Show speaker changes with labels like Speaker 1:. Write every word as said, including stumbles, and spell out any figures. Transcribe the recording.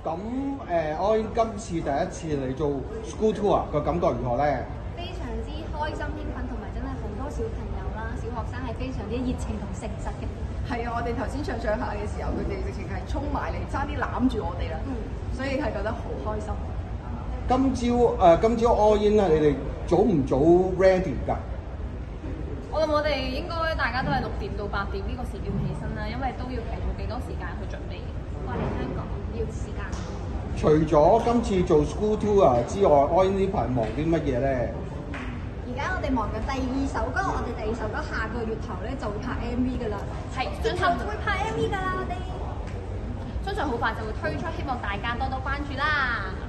Speaker 1: 咁誒，我今次第一次嚟做 school tour 個感覺如何咧？
Speaker 2: 非常之開心興奮，同埋真係好多小朋友啦、小學生係非常之熱情同誠實嘅。
Speaker 3: 係啊，我哋頭先唱唱下嘅時候，佢哋直情係衝埋嚟，差啲攬住我哋啦。嗯，所以係覺得好開心。
Speaker 1: 今朝誒、呃，今朝 all in 啊，你哋早唔早 ready 㗎？
Speaker 4: 我諗我哋應該大家都係六點到八點呢個時段起身啦，因為都要提早幾多時間去準備。
Speaker 2: 過嚟香港要時間。
Speaker 1: 除咗今次做 school tour 之外 all in 呢排忙啲乜嘢咧？
Speaker 2: 而家我哋忙緊第二首歌，我哋第二首歌下個月頭咧就會拍 M V 噶啦。
Speaker 4: 係，
Speaker 2: 月頭就會拍 M V 噶啦，我哋。
Speaker 4: 相信好快就會推出，希望大家多多關注啦。